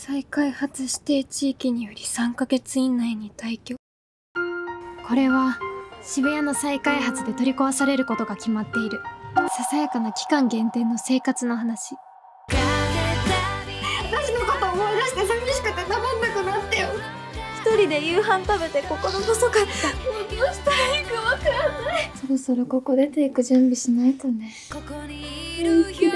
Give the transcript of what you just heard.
再開発指定地域により3ヶ月以内に退去。これは渋谷の再開発で取り壊されることが決まっているささやかな期間限定の生活の話。 私のこと思い出して寂しくてたまんなくなってよ。 一人で夕飯食べて心細かった。 もうどうしたらいいかわからない。そろそろここ出ていく準備しないとね。 ここにいるよ